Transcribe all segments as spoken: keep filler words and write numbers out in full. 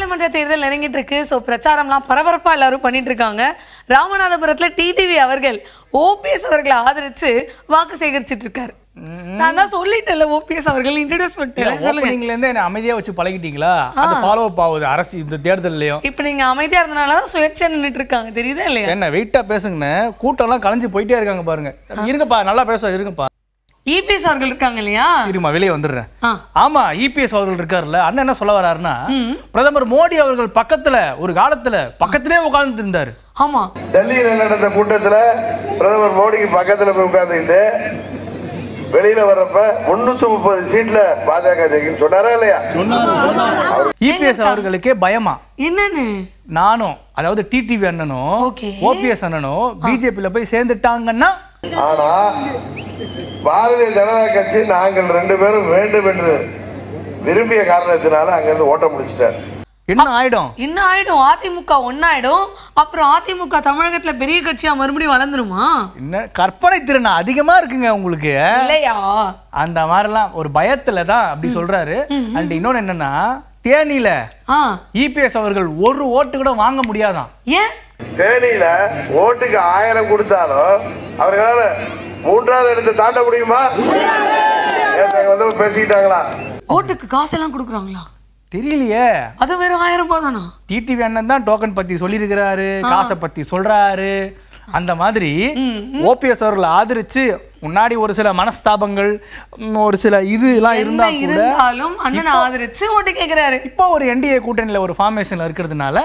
பாராளுமன்ற தேர்தல் நெருங்கிட்டு இருக்கு. ஸோ பிரச்சாரம்லாம் பரபரப்பா எல்லாரும் பண்ணிட்டு இருக்காங்க. ராமநாதபுரத்துல டிடிவி அவர்கள் ஓபிஎஸ் அவர்களை ஆதரிச்சு வாக்கு சேகரிச்சிட்டு இருக்காரு. நான் தான் சொல்லிட்டேன்ல ஓபிஎஸ் அவர்கள் இன்ட்ரோடியூஸ் பண்ணிட்டேன். சொல்லுங்க. நீங்க இருந்து என்ன அமைதியா வச்சு பழகிட்டீங்களா? அது ஃபாலோ அப் ஆகுது அரசு இந்த தேர்தல்லையும். இப்போ நீங்க அமைதியா இருந்தனால தான் சுயேட்சையா நின்னுட்டு இருக்காங்க. தெரியுதா இல்லையா? என்ன வெயிட்டா பேசுங்கன்னு கூட்டம் எல்லாம் கலைஞ்சு போயிட்டே இருக்காங்க பாருங்க. இருங்கப்பா, நல்லா பேச இருங்கப்பா. இபிஎஸ் அவர்கள் இருக்காங்க இல்லையா? இருமா, வெளியே வந்துடுறேன். ஆமா, இபிஎஸ் அவர்கள் இருக்காருல்ல. அண்ணன் என்ன சொல்ல வர்றாருன்னா, பிரதமர் மோடி அவர்கள் பக்கத்துல ஒரு காலத்துல பக்கத்திலே உட்கார்ந்து இருந்தாரு. ஆமா, டெல்லியில நடந்த கூட்டத்துல பிரதமர் மோடிக்கு பக்கத்துல போய் உட்கார்ந்துட்டு வெளியில வர்றப்ப முன்னூத்தி முப்பது சீட்ல பாஜக ஜெயிக்கும் சொன்னாரா இல்லையா? இபிஎஸ் அவர்களுக்கே பயமா என்னன்னு? நானும் அதாவது டிடிவி அண்ணனும் ஓபிஎஸ் அண்ணனும் பிஜேபியில போய் சேர்ந்துட்டாங்கன்னா, ஆனா பாரதிய ஜனதா கட்சி நாங்கள் ரெண்டு பேரும் வேண்டும் என்று விரும்பிய காரணத்தினால அங்கிருந்து ஓட்ட முடிச்சிட்டாரு. என்ன ஆயிடும்? என்ன ஆயிடும்? அதிமுக ஒன்னாயிடும். அப்புறம் அதிமுக தமிழகத்துல பெரிய கட்சியா மறுபடியும் வளர்ந்துருமா? என்ன கற்பனை திறன் அதிகமா இருக்குங்க உங்களுக்கு இல்லையா? அந்த மாதிரிலாம் ஒரு பயத்துல தான் அப்படி சொல்றாரு. அண்ட் இன்னொன்னு என்னன்னா, தேனியில இபிஎஸ் அவர்கள் ஒரு ஓட்டு கூட வாங்க முடியாதான். ஏன்? தேனியில ஓட்டுக்கு ஆயிரம் கொடுத்தாலும் அவர்களால மூன்றாவது இடத்தை தாண்ட முடியுமா? வந்து பேசிக்கிட்டாங்களா? ஓட்டுக்கு காசெல்லாம் கொடுக்குறாங்களா? தெரியலையே. அது வெறும் ஆயிரம் ரூபாய் தானா? டிடிவி அண்ணன் தான் டோக்கன் பத்தி சொல்லியிருக்கிறாரு, காசை பத்தி சொல்றாரு. அந்த மாதிரி ஓபிஎஸ் அவர்களை ஆதரிச்சு முன்னாடி ஒரு சில மனஸ்தாபங்கள், ஒரு சில இது எல்லாம் இருந்தா இருந்தாலும் அண்ணன் ஆதரிச்சு ஓட்டு கேக்குறாரு. இப்போ ஒரு என்டிஏ கூட்டணியில ஒரு ஃபார்மேஷன்ல இருக்கிறதுனால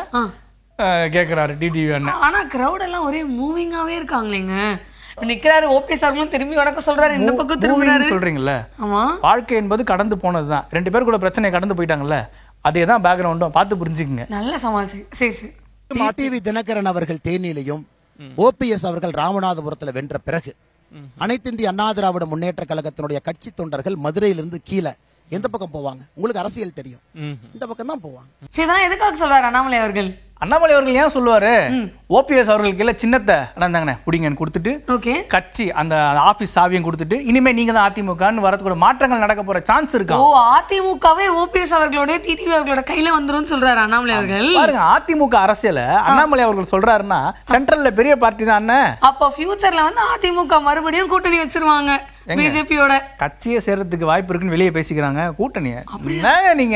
கேக்குறாரு டிடிவி அண்ணன். ஆனா கிரௌட் எல்லாம் ஒரே மூவிங்காவே இருக்காங்களேங்க. நிக்கிறாரு ஓபிஎஸ் அவர்களும் திரும்பி வணக்கம் சொல்றாரு, இந்த பக்கம் திரும்புறாரு. சொல்றீங்கல்ல, ஆமா, வாழ்க்கை என்பது கடந்து போனதுதான். ரெண்டு பேருக்குள்ள பிரச்சனை கடந்து போயிட்டாங்கல்ல, அதே தான் பேக்ரவுண்டும் பார்த்து புரிஞ்சுக்குங்க. நல்ல சமாச்சாரம். சரி சரி. டிடிவி தினகரன் அவர்கள் தேனியிலையும் ஓபிஎஸ் அவர்கள் ராமநாதபுரத்தில் வென்ற பிறகு அனைத்து இந்திய அண்ணா திராவிட முன்னேற்ற கழகத்தினுடைய கட்சி தொண்டர்கள் மதுரையிலிருந்து கீழே எந்த பக்கம் போவாங்க? உங்களுக்கு அரசியல் தெரியும், இந்த பக்கம் தான் போவாங்க. சரி, இதெல்லாம் எதுக்காக சொல்றாரு அண்ணாமலை அவர்கள்? அண்ணாமலை அவர்கள் ஏன் சொல்லுவாரு? ஓபிஎஸ் அவர்களுக்கு இல்ல சின்னத்தை அண்ணாந்தாங்கண்ணே குடிங்கன்னு கொடுத்துட்டு கட்சி அந்த ஆபீஸ் சாவியும் கொடுத்துட்டு இனிமே நீங்க தான் அதிமுகன்னு வரதுக்கூட மாற்றங்கள் நடக்க போற சான்ஸ் இருக்கு. ஓ, அதிமுகவே ஓபிஎஸ் அவர்களோட டிடிவி அவர்களோட கையில வந்துரும் சொல்றாரு அண்ணாமலை அவர்கள். பாருங்க, அதிமுக அரசியல அண்ணாமலை அவர்கள் சொல்றாருன்னா சென்ட்ரல்ல பெரிய பார்ட்டி தான் அண்ணன். அப்ப ஃபியூச்சர்ல வந்து அதிமுக மறுபடியும் கூட்டணி வச்சிருவாங்க பிஜேபியோட. கட்சியை சேர்றதுக்கு வாய்ப்பு இருக்குன்னு வெளியே பேசிக்கிறாங்க. கூட்டணியை நீங்க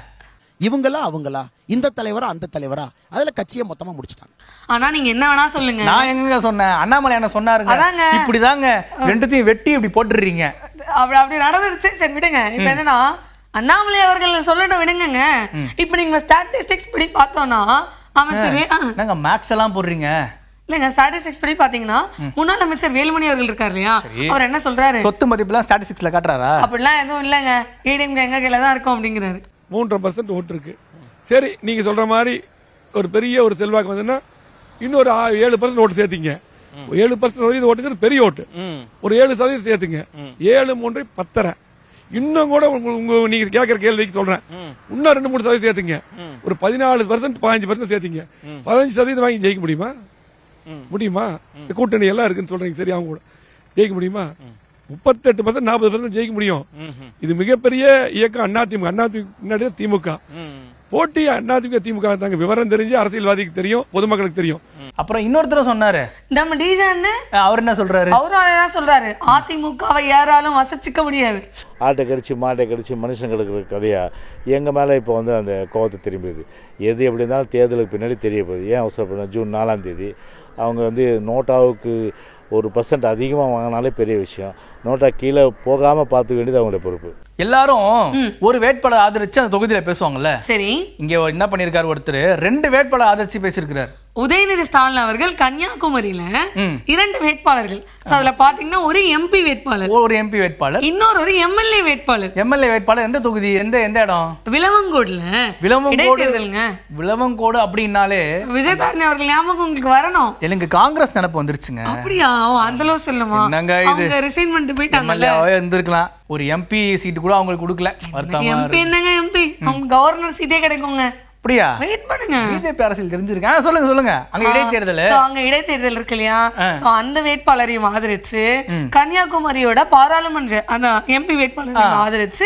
இவங்களா அவங்களா, இந்த தலைவரா அந்த தலைவரா, அதுல கட்சியை மொத்தமா முடிச்சிட்டாங்க. ஆனா நீங்க என்ன வேணா சொல்லுங்க, நான் எங்க சொன்னேன்? அண்ணாமலை என்ன சொன்னாருங்க? இப்படிதாங்க ரெண்டுத்தையும் வெட்டி இப்படி போட்டுறீங்க. அப்படி அப்படி நடந்துருச்சு. சரி விடுங்க. இப்ப என்னன்னா அண்ணாமலை அவர்கள் சொல்லணும் விடுங்க. இப்ப நீங்க ஸ்டாட்டிஸ்டிக்ஸ் படி பார்த்தோம்னா அமைச்சர் நாங்க மேக்ஸ் எல்லாம் போடுறீங்க இல்லங்க. ஸ்டாட்டிஸ்டிக்ஸ் படி பாத்தீங்கன்னா முன்னாள் அமைச்சர் வேலுமணி அவர்கள் இருக்காரு இல்லையா, அவர் என்ன சொல்றாரு? சொத்து மதிப்புலாம் ஸ்டாட்டிஸ்டிக்ஸ்ல காட்டுறாரா? அப்படிலாம் எதுவும் இல்லங்க, ஏடிஎம் எங்க கையில தான் இருக்கும் அப்படிங்கிறாரு. மூன்றரை பர்சன்ட் ஓட்டு இருக்கு. சரி, நீங்க சொல்ற மாதிரி ஒரு பெரிய ஒரு செல்வாக்கு வந்ததுன்னா இன்னொரு ஏழு பர்சன்ட் ஓட்டு சேர்த்தீங்க. ஏழு பர்சன்ட் ஓட்டுங்கிறது பெரிய ஓட்டு. ஒரு ஏழு சதவீதம் சேர்த்துங்க. ஏழு மூன்று பத்தரை. இன்னும் கூட உங்க நீங்க கேட்கிற கேள்விக்கு சொல்றேன், இன்னும் ரெண்டு மூணு சதவீதம் சேர்த்துங்க. ஒரு பதினாலு பர்சன்ட் பதினஞ்சு பர்சன்ட் சேர்த்தீங்க. பதினஞ்சு சதவீதம் வாங்கி ஜெயிக்க முடியுமா? முடியுமா? கூட்டணி எல்லாம் இருக்குன்னு சொல்றீங்க. சரி, அவங்க கூட ஜெயிக்க முடியுமா? முப்பத்தெட்டு பர்சன்ட் நாற்பது பர்சன்ட் ஜெயிக்க முடியும். இது மிகப்பெரிய இயக்கம் அதிமுக. அதிமுக முன்னாடி திமுக போட்டி. அதிமுக திமுக தாங்க. விவரம் தெரிஞ்சு அரசியல்வாதிக்கு தெரியும், பொதுமக்களுக்கு தெரியும். அப்புறம் இன்னொருத்தர் சொன்னாரு நம்ம டிஜே அண்ணன், அவர் என்ன சொல்றாரு? அவரும் அதான் சொல்றாரு, அதிமுகவை யாராலும் வசச்சிக்க முடியாது. ஆட்டை கடிச்சு மாட்டை கடிச்சு மனுஷங்களுக்கு கதையா எங்க மேல இப்போ வந்து அந்த கோவத்தை திரும்பிடுது. எது எப்படி இருந்தாலும் தேர்தலுக்கு பின்னாடி தெரிய போகுது. ஏன் அவசரப்பட? ஜூன் நாலாம் தேதி அவங்க வந்து நோட்டாவுக்கு ஒரு பர்சன்ட் அதிகமாக வாங்கினாலே பெரிய விஷயம். நோட்டா கீழே போகாமல் பார்த்துக்க வேண்டியது அவங்களுடைய பொறுப்பு. எல்லாரும் ஒரு வேட்பாளர் ஆதரிச்சு அந்த தொகுதியில பேசுவாங்கல்ல. சரி, இங்க என்ன பண்ணிருக்காரு? ஒருத்தர் ரெண்டு வேட்பாளர் ஆதரிச்சு பேசியிருக்கிறார். உதயநிதி ஸ்டாலின் அவர்கள் கன்னியாகுமரியில இரண்டு வேட்பாளர்கள். அதுல பாத்தீங்கன்னா ஒரு எம்பி வேட்பாளர், ஒரு எம்பி வேட்பாளர், இன்னொரு ஒரு எம்எல்ஏ வேட்பாளர். எம்எல்ஏ வேட்பாளர் எந்த தொகுதி? எந்த எந்த இடம்? விளவங்கோடுல. விளவங்கோடு. விளவங்கோடு அப்படின்னாலே விஜயதாரணி அவர்கள் ஞாபகம் உங்களுக்கு வரணும். எனக்கு காங்கிரஸ் நினைப்பு வந்துருச்சுங்க. அப்படியா? அந்த அளவு சொல்லுமா? அவங்க ரிசைன்மென்ட் போயிட்டாங்கல்ல. இருந்திருக்கலாம். ஒரு எம்பி சீட்டு கூட அவங்களுக்கு கொடுக்கல. எம்பி என்னங்க எம்பி, அவங்க கவர்னர் சீட்டே கிடைக்குங்க. அப்படியா? வெயிட் பண்ணுங்க. பிஜேபி அரசியல் தெரிஞ்சிருக்கேன். சொல்லுங்க சொல்லுங்க. அங்க இடைத்தேர்தல் அங்க இடைத்தேர்தல் இருக்கு இல்லையா, சோ அந்த வேட்பாளரையும் ஆதரிச்சு கன்னியாகுமரியோட பாராளுமன்ற அந்த எம்பி வேட்பாளரையும் ஆதரிச்சு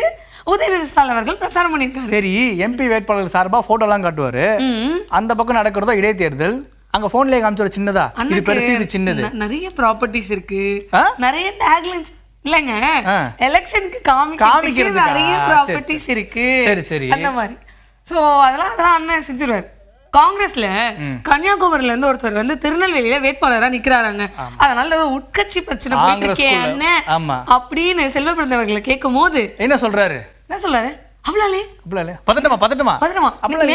உதயநிதி ஸ்டாலின் அவர்கள் பிரச்சாரம் பண்ணிருக்காரு. சரி, எம்பி வேட்பாளர் சார்பா போட்டோ எல்லாம் காட்டுவாரு. அந்த பக்கம் நடக்கிறதோ இடைத்தேர்தல், அங்க போன்லயே காமிச்சோட சின்னதா இது பெருசு இது சின்னது. நிறைய ப்ராப்பர்ட்டிஸ் இருக்கு, நிறைய டேக்லைன்ஸ் இல்லங்க, எலெக்ஷனுக்கு காமிக்கிறதுக்கு நிறைய ப்ராப்பர்ட்டிஸ் இருக்கு. சரி சரி, அந்த மாதிரி. சோ அதெல்லாம் அதெல்லாம் அண்ணன் செஞ்சிருவாரு. காங்கிரஸ்ல கன்னியாகுமரியில இருந்து ஒருத்தர் வந்து திருநெல்வேலியில வேட்பாளரா நிக்கிறாங்க. அதனால உட்கட்சி பிரச்சனை போயிட்டு இருக்கேன் என்ன அப்படின்னு செல்வ பிறந்தவர்களை கேட்கும் போது என்ன சொல்றாரு? என்ன சொல்றாரு? அவ்வளவு பதட்டமா பதட்டமா பதட்டமா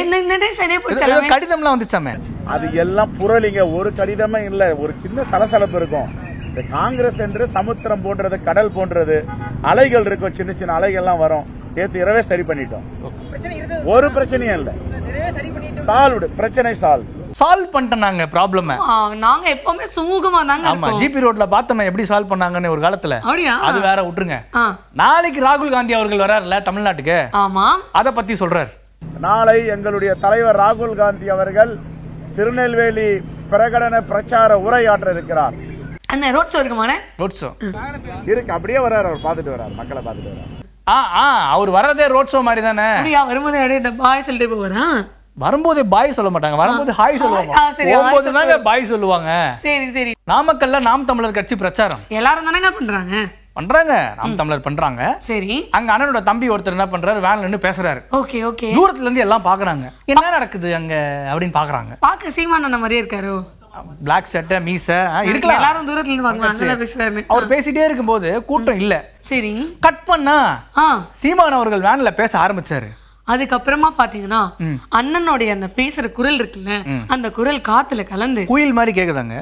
கடிதம்லாம் வந்துச்சாமே. அது எல்லாம் புரளிங்க, ஒரு கடிதமே இல்ல. ஒரு சின்ன சலசலப்பு இருக்கும். இந்த காங்கிரஸ் என்று சமுத்திரம் போன்றது, கடல் போன்றது, அலைகள் இருக்கும், சின்ன சின்ன அலைகள்லாம் வரும். நேற்று இரவே சரி பண்ணிட்டோம், ஒரு பிரச்சனையும் இல்ல. சால்வ்டு, பிரச்சனை சால்வ் சால்வ் பண்ணிட்டாங்க ப்ராப்ளம். நாங்க எப்பவுமே சுமூகமா தாங்க. ஆமா, ஜிபி ரோட்ல பார்த்தோமே எப்படி சால்வ் பண்ணாங்கன்னு ஒரு காலத்துல. அது வேற விட்டுருங்க. நாளைக்கு ராகுல் காந்தி அவர்கள் வராருல தமிழ்நாட்டுக்கு. ஆமா, அத பத்தி சொல்றாரு. நாளை எங்களுடைய தலைவர் ராகுல் காந்தி அவர்கள் திருநெல்வேலி பிரகடன பிரச்சார உரையாற்ற இருக்கிறார். அந்த ரோட் ஷோ இருக்குமானே? ரோட் ஷோ இருக்கு, அப்படியே வராரு. அவர் பார்த்துட்டு வராரு, மக்களை பார்த்துட்டு வராரு. ஆ ஆ அவர் வரதே ரோட் ஷோ மாதிரி தானே. அப்படியே வரும்போது அப்படியே பாய் சொல்லிட்டு போவாரா? வரும்போது பாய் சொல்ல மாட்டாங்க, வரும்போது ஹாய் சொல்லுவாங்க. போகும்போது தாங்க பாய் சொல்லுவாங்க. சரி சரி. நாமக்கல்ல நாம் தமிழர் கட்சி பிரச்சாரம் எல்லாரும் தானங்க பண்றாங்க பண்றாங்க நாம் தமிழர் பண்றாங்க. சரி, அங்க அண்ணனோட தம்பி ஒருத்தர் என்ன பண்றாரு, வேன்ல நின்னு பேசுறாரு. Okay okay. தூரத்துல இருந்து எல்லாம் பாக்குறாங்க, என்ன நடக்குது அங்க அப்படின்னு பாக்குறாங்க. பாக்க சீமானண்ண மாதிரியே இருக்காரு. பிளாக் ஷர்ட், மீச இருக்கலாம். எல்லாரும் தூரத்துல இருந்து பாக்குறாங்க, பேசுறாரு. அவர் பேசிட்டே இருக்கும்போது கூட்டம் இல்ல. சரி, கட் பண்ணா சீமான் அவர்கள் வேன்ல பேச ஆரம்பிச்சாரு. அதுக்கப்புறமா பாத்தீங்கன்னா அண்ணனுடைய அந்த பேசுற குரல் இருக்குல்ல, அந்த குரல் காத்துல கலந்து குயில் மாதிரி கேக்குதாங்க.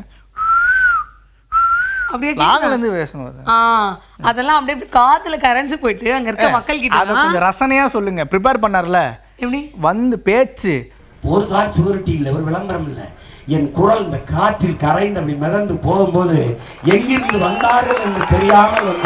அப்படியே அதெல்லாம் அப்படியே காத்துல கரைஞ்சு போயிட்டு அங்க இருக்க மக்கள் கிட்ட ரசனையா சொல்லுங்க. ப்ரிப்பேர் பண்ணார்ல, எப்படி வந்து பேச்சு. ஒரு கால் சுவரட்டி இல்ல, ஒரு விளம்பரம் இல்ல. என் குரல் இந்த காற்றில் கரைந்து அப்படி மிதந்து போகும்போது எங்கிருந்து வந்தார்கள் என்று தெரியாமல் வந்து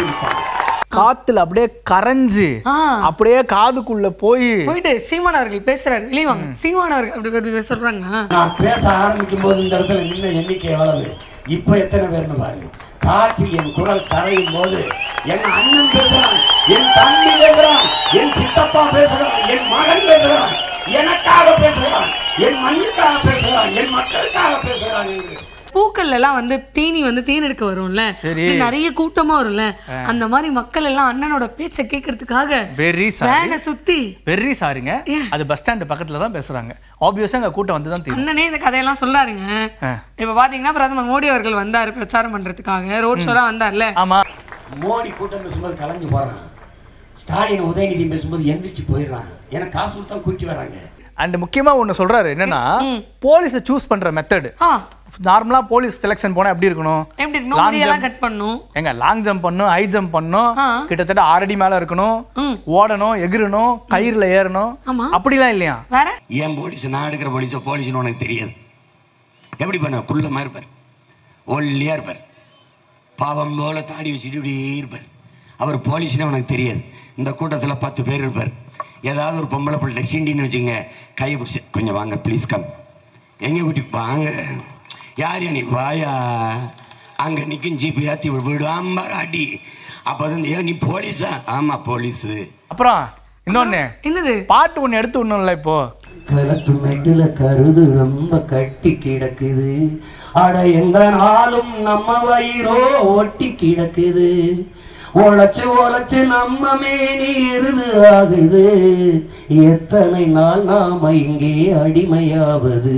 காத்துல அப்படியே கரைஞ்சு அப்படியே காதுக்குள்ள போய் போயிட்டு சீமான் அவர்கள் பேசுறாரு. வெளிவாங்க சீமான் அவர்கள் அப்படி சொல்றாங்க. நான் பேச ஆரம்பிக்கும் போது இந்த இடத்துல நின்ன எண்ணிக்கை எவ்வளவு, இப்ப எத்தனை பேர்னு பாருங்க. காற்றில் என் குரல் கரையும் போது என் அண்ணன் பேசுறான், என் தம்பி பேசுறான், என் சித்தப்பா பேசுறான், என் மகன் பேசுறான், எனக்காக பேசுகிறான், என் மண்ணுக்காக பேசுகிறான், என் மக்களுக்காக பேசுகிறான் என்று. பூக்கள் எல்லாம் வந்து தீனி வந்து தேனெடுக்க வரும்ல, நிறைய கூட்டமா வரும்ல, அந்த மாதிரி மக்கள் எல்லாம் அண்ணனோட பேச்சை கேட்கறதுக்காக வேனை சுத்தி வெரி சாரிங்க, அது பஸ் ஸ்டாண்ட் பக்கத்துல தான் பேசுறாங்க. ஆப்வியஸா அங்க கூட்டம் வந்து தான் தெரியும். அண்ணனே இந்த கதையெல்லாம் சொல்லாருங்க. இப்ப பாத்தீங்கன்னா பிரதமர் மோடி அவர்கள் வந்தாரு பிரச்சாரம் பண்றதுக்காக, ரோட் ஷோலாம் வந்தார்ல. ஆமா, மோடி கூட்டம் பேசும்போது கலந்து போறான், ஸ்டாலின் உதயநிதி பேசும்போது எந்திரிச்சு போயிடுறான். எனக்கு காசு கொடுத்தா கூட்டி வராங்க. அண்ட் முக்கியமா ஒன்னு சொல்றாரு என்னன்னா, போலீஸை சூஸ் பண்ற மெத்தட். நார்மலா போலீஸ் செலக்ஷன் போனா எப்படி இருக்கணும், எப்படி நோடி எல்லாம் கட் பண்ணனும், எங்க லாங் ஜம்ப் பண்ணனும், ஹை ஜம்ப் பண்ணனும், கிட்டத்தட்ட ஆறு அடி மேல இருக்கணும், ஓடணும், எகிரணும், கயிறுல ஏறணும், அப்படிலாம் இல்லையா? வேற ஏன் போலீஸ் நான் எடுக்கிற போலீஸ் போலீஸ்னு உனக்கு தெரியாது. எப்படி பண்ண குள்ள மாதிரி இருப்பார், ஒல்லியா இருப்பார், பாவம் போல தாடி வச்சுட்டு இப்படியே இருப்பார். அவர் போலீஸ்னே உனக்கு தெரியாது. இந்த கூட்டத்தில் பத்து பேர் இருப்பார். ஏதாவது ஒரு பொம்பளை பிள்ளை சீண்டின்னு வச்சுங்க, கையை பிடிச்சி கொஞ்சம் வாங்க ப்ளீஸ் கம், எங்கே கூட்டி வாங்க, யார் நீ வாயா, அங்கே நிற்கும் ஜிபி ஏற்றி விடுவாம்பார் அடி. அப்போ வந்து ஏன் நீ போலீஸா? ஆமாம் போலீஸு. அப்புறம் இன்னொன்னு என்னது பாட்டு ஒன்று எடுத்து ஒன்றும்ல, இப்போ கலத்து மெட்டுல கருது ரொம்ப கட்டி கிடக்குது, அட எந்த நாளும் நம்ம வயிறோ ஒட்டி கிடக்குது, உழைச்சு உழைச்சு நம்ம மேனி எருது ஆகுது, எத்தனை நாள் நாம இங்கே அடிமையாவது,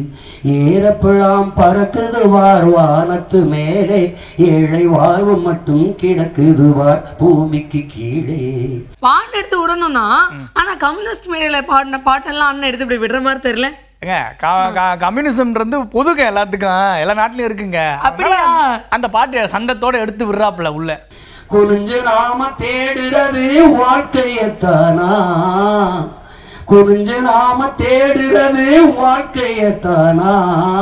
ஏறப்பழாம் பறக்குது வார் வானத்து மேலே, ஏழை வாழ்வு மட்டும் கிடக்குது வார் பூமிக்கு கீழே. பாட்டு எடுத்து விடணும்னா, ஆனா கம்யூனிஸ்ட் மேடையில பாடின பாட்டெல்லாம் அண்ணன் எடுத்து இப்படி விடுற மாதிரி தெரியல. கம்யூனிசம்ன்றது பொதுங்க, எல்லாத்துக்கும் எல்லா நாட்டிலும் இருக்குங்க. அப்படியா? அந்த பாட்டு சந்தத்தோட எடுத்து விடுறாப்புல உள்ள. குனிஞ்சு நாம தேடுறது வாழ்க்கையத்தானா, குனிஞ்சு நாம தேடுறது வாழ்க்கையத்தானா,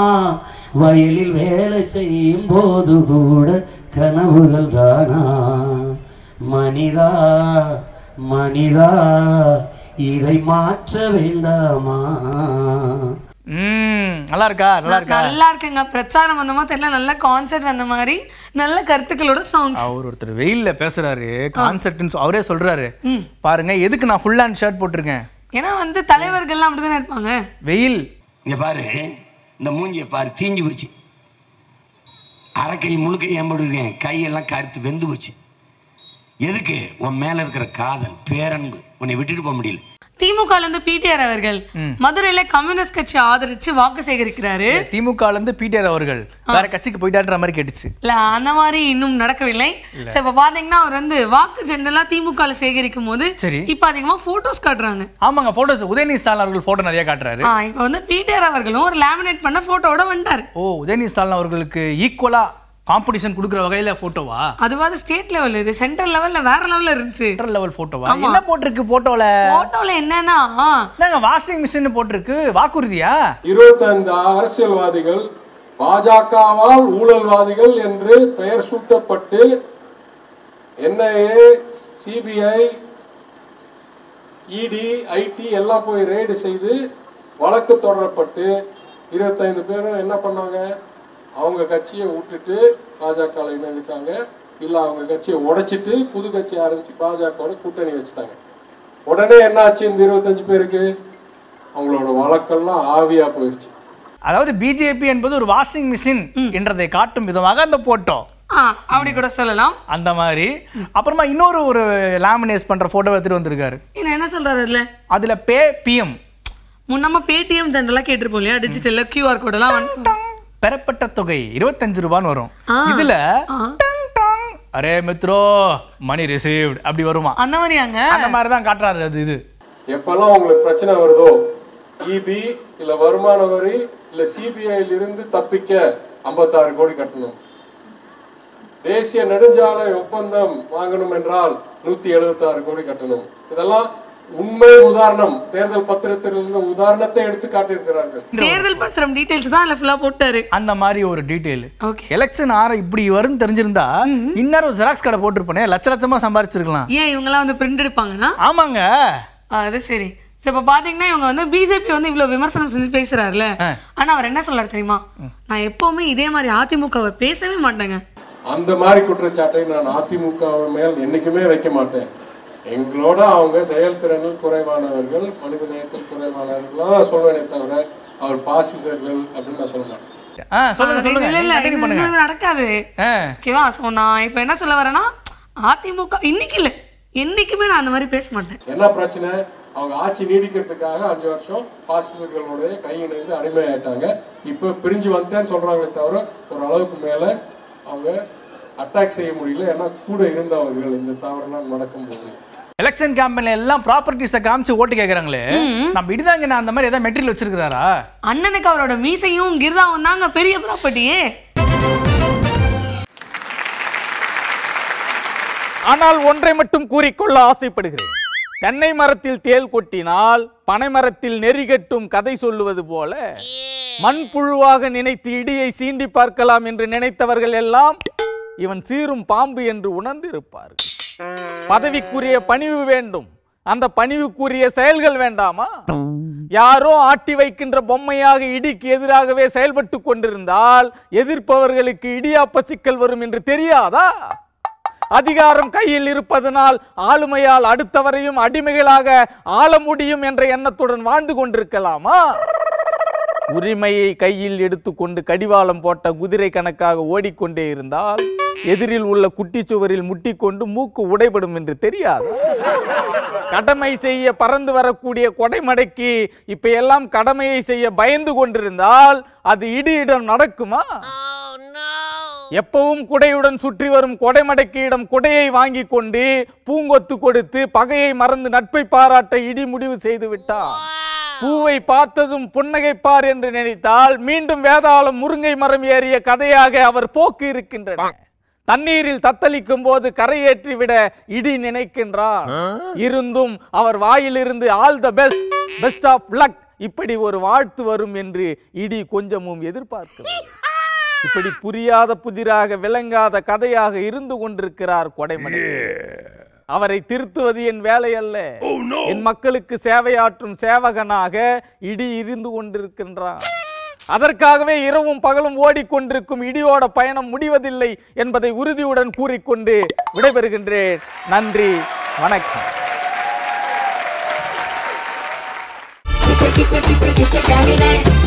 வயலில் வேலை செய்யும் போது கூட கனவுகள் தானா, மனிதா மனிதா இதை மாற்ற வேண்டாமா? நல்லா இருக்கா நல்லா இருக்கா நல்லா இருக்குங்க. பிரச்சாரம் வந்த மாதிரி தெரியல, நல்ல கான்செர்ட் வந்த மாதிரி நல்ல கருத்துக்களோட சாங்ஸ். அவர் ஒருத்தர் வெயில்ல பேசுறாரு கான்செர்ட்னு அவரே சொல்றாரு. பாருங்க எதுக்கு நான் ஃபுல் ஹேண்ட் ஷர்ட் போட்டிருக்கேன். ஏன்னா வந்து தலைவர்கள்லாம் அப்படிதானே இருப்பாங்க. வெயில் இங்க பாரு, இந்த மூஞ்சிய பாரு, தீஞ்சு போச்சு. அரைக்கை முழுக்கை ஏம்படுவேன், கையெல்லாம் கருத்து வெந்து போச்சு. எதுக்கு? உன் மேல இருக்கிற காதல் பேரன்பு உன்னை விட்டுட்டு போக முடியல. திமுக இருந்து பிடிஆர் அவர்கள் மதுரையில கம்யூனிஸ்ட் கட்சி ஆதரிச்சு வாக்கு சேகரிக்கிறாரு. திமுக இருந்து பிடிஆர் அவர்கள் வேற கட்சிக்கு போயிட்டான்ற மாதிரி கேட்டுச்சு. இல்ல அந்த மாதிரி இன்னும் நடக்கவில்லை. இப்ப பாத்தீங்கன்னா அவர் வந்து வாக்கு ஜெனரலா திமுக சேகரிக்கும் போது இப்ப அதிகமா போட்டோஸ் காட்டுறாங்க. ஆமாங்க, போட்டோஸ் உதயநிதி ஸ்டாலின் அவர்கள் போட்டோ நிறைய காட்டுறாரு. இப்ப வந்து பிடிஆர் அவர்களும் ஒரு லேமினேட் பண்ண போட்டோட வந்துட்டாரு. ஓ, உதயநிதி ஸ்டாலின் அவர்களுக்கு ஈக்குவலா காம்படிஷன் கொடுக்குற வகையில போட்டோவா? அதுவாது ஸ்டேட் லெவல், இது சென்ட்ரல் லெவல்ல வேற லெவல்ல இருந்துச்சு. சென்ட்ரல் லெவல் போட்டோவா? என்ன போட்டிருக்கு போட்டோல? போட்டோல என்னன்னா நாங்க வாஷிங் மிஷின் போட்டிருக்கு. வாக்குறுதியா? இருபத்தைந்து அரசியல்வாதிகள் பாஜகவால் ஊழல்வாதிகள் என்று பெயர் சூட்டப்பட்டு என்ஐஏ, சிபிஐ, இடி, ஐடி எல்லாம் போய் ரெய்டு செய்து வழக்கு தொடரப்பட்டு இருபத்தைந்து பேரும் என்ன பண்ணாங்க? அவங்க கட்சியை விட்டுட்டு பாஜக இணைந்துட்டாங்க. இல்ல அவங்க கட்சியை உடைச்சிட்டு புது கட்சி ஆரம்பிச்சு பாஜகவோட கூட்டணி வச்சுட்டாங்க. உடனே என்ன ஆச்சு? இந்த இருபத்தஞ்சு பேருக்கு அவங்களோட வழக்கெல்லாம் ஆவியா போயிடுச்சு. அதாவது பிஜேபி என்பது ஒரு வாஷிங் மிஷின் என்றதை காட்டும் விதமாக அந்த போட்டோ அப்படி கூட சொல்லலாம். அந்த மாதிரி அப்புறமா இன்னொரு ஒரு லேமினேட் பண்ற போட்டோ எடுத்துட்டு வந்திருக்காரு. என்ன சொல்றாரு அதுல? அதுல பே பிஎம் முன்னமா பேடிஎம் ஜெனரலா கேட்டிருப்போம் இல்லையா, டிஜிட்டல்ல கியூஆர் கோட் எல்லாம் பெறப்பட்ட தொகை இருபத்தஞ்சு ரூபான்னு வரும். இதுல அரே மித்ரோ மணி ரிசீவ்ட் அப்படி வருமா? அந்த மாதிரியாங்க, அந்த மாதிரி தான் காட்டுறாரு. அது இது எப்பெல்லாம் உங்களுக்கு பிரச்சனை வருதோ, இபி இல்ல வருமான வரி இல்ல சிபிஐல இருந்து தப்பிக்க ஐம்பத்தாறு கோடி கட்டணும். தேசிய நெடுஞ்சாலை ஒப்பந்தம் வாங்கணும் என்றால் நூத்தி எழுபத்தி ஆறு கோடி கட்டணும். இதெல்லாம் உண்மை உதாரணம். தேர்தல் பத்திரத்திலிருந்து உதாரணத்தை எடுத்து காட்டியிருக்கிறார்கள். தேர்தல் பத்திரம் டீடைல்ஸ் தான் அதுல ஃபுல்லா போட்டாரு. அந்த மாதிரி ஒரு டீடைல். எலெக்ஷன் ஆற இப்படி வரும்னு தெரிஞ்சிருந்தா இன்னொரு ஜெராக்ஸ் கடை போட்டுருப்பேனே, லட்ச லட்சமா சம்பாரிச்சிருக்கலாம். ஏன் இவங்க எல்லாம் வந்து பிரிண்ட் எடுப்பாங்கன்னா? ஆமாங்க, அது சரி. இப்ப பாத்தீங்கன்னா இவங்க வந்து பிஜேபி வந்து இவ்வளவு விமர்சனம் செஞ்சு பேசுறாருல, ஆனா அவர் என்ன சொல்றாரு தெரியுமா? நான் எப்பவுமே இதே மாதிரி அதிமுகவை பேசவே மாட்டேங்க. அந்த மாதிரி குற்றச்சாட்டை நான் அதிமுக மேல் என்னைக்குமே வைக்க மாட்டேன். எங்களோட அவங்க செயல்திறனில் குறைவானவர்கள், மனித நேயத்தில் குறைவானவர்கள் தான் சொல்வேனே தவிர அவர் பாசிசர்கள் அப்படின்னு நான் சொல்ல மாட்டேன். நடக்காது. ஓகேவா? நான் இப்ப என்ன சொல்ல வரேன்னா, அதிமுக இன்னைக்கு இல்ல என்னைக்குமே நான் அந்த மாதிரி பேச மாட்டேன். என்ன பிரச்சனை? அவங்க ஆட்சி நீடிக்கிறதுக்காக அஞ்சு வருஷம் பாசிசர்களுடைய கை இணைந்து அடிமையாயிட்டாங்க. இப்ப பிரிஞ்சு வந்தேன்னு சொல்றாங்களே தவிர ஒரு அளவுக்கு மேல அவங்க அட்டாக் செய்ய முடியல. ஏன்னா கூட இருந்தவர்கள் இந்த தவறுலாம் நடக்கும்போது எலெக்ஷன் கேம்பெயின்ல எல்லாம் ப்ராப்பர்ட்டிஸை காமிச்சு ஓட்டு கேக்குறாங்களே, நம்ம இடிதாங்க நான் அந்த மாதிரி ஏதாவது மெட்டீரியல் வச்சிருக்காரா? அண்ணனுக்கு அவரோட மீசையும் கிர்தாவும் தாங்க பெரிய ப்ராப்பர்ட்டியே. ஆனால் ஒன்றை மட்டும் கூறிக்கொள்ள ஆசைப்படுகிறேன். தென்னை மரத்தில் தேள் கொட்டினால் பனை மரத்தில் நெறி கட்டும் கதை சொல்லுவது போல மண்புழுவாக நினைத்து இடியை சீண்டி பார்க்கலாம் என்று நினைத்தவர்கள் எல்லாம் இவன் சீரும் பாம்பு என்று உணர்ந்து இருப்பார்கள். பதவிக்குரிய பணிவு வேண்டும், அந்த பணிவுக்குரிய செயல்கள் வேண்டாமா? யாரோ ஆட்டி வைக்கின்ற பொம்மையாக இடிக்கு எதிராகவே செயல்பட்டு கொண்டிருந்தால் எதிர்ப்பவர்களுக்கு இடியாப்ப சிக்கல் வரும் என்று தெரியாதா? அதிகாரம் கையில் இருப்பதனால் ஆளுமையால் அடுத்தவரையும் அடிமைகளாக ஆள முடியும் என்ற எண்ணத்துடன் வாழ்ந்து கொண்டிருக்கலாமா? உரிமையை கையில் எடுத்துக்கொண்டு கடிவாளம் போட்ட குதிரை கணக்காக ஓடிக்கொண்டே இருந்தால் எதிரில் உள்ள குட்டிச்சுவரில் முட்டிக்கொண்டு மூக்கு உடைபடும் என்று தெரியாது. கடமை செய்ய பறந்து வரக்கூடிய கொடைமடைக்கு இப்ப எல்லாம் கடமையை செய்ய பயந்து கொண்டிருந்தால் அது இடியிடம் நடக்குமா? எப்பவும் குடையுடன் சுற்றி வரும் கொடைமடைக்கியிடம் குடையை வாங்கி கொண்டு பூங்கொத்து கொடுத்து பகையை மறந்து நட்பை பாராட்ட இடி முடிவு செய்து விட்டார். பூவை பார்த்ததும் புன்னகைப்பார் என்று நினைத்தால் மீண்டும் வேதாளம் முருங்கை மரம் ஏறிய கதையாக அவர் போக்கு இருக்கின்றன. தண்ணீரில் தத்தளிக்கும் போது கரையேற்றி விட இடி நினைக்கின்றார். இருந்தும் அவர் வாயிலிருந்து all the best, best of luck இப்படி ஒரு வாழ்த்து வரும் என்று இடி கொஞ்சமும் எதிர்பார்க்கிறது. இப்படி புரியாத புதிராக விளங்காத கதையாக இருந்து கொண்டிருக்கிறார் கொடைமடை. அவரை திருத்துவது என் வேலை அல்ல. என் மக்களுக்கு சேவையாற்றும் சேவகனாக இடி இருந்து கொண்டிருக்கின்றார். அதற்காகவே இரவும் பகலும் ஓடிக்கொண்டிருக்கும் இடியோட பயணம் முடிவதில்லை என்பதை உறுதியுடன் கூறிக்கொண்டு விடைபெறுகின்றேன். நன்றி, வணக்கம்.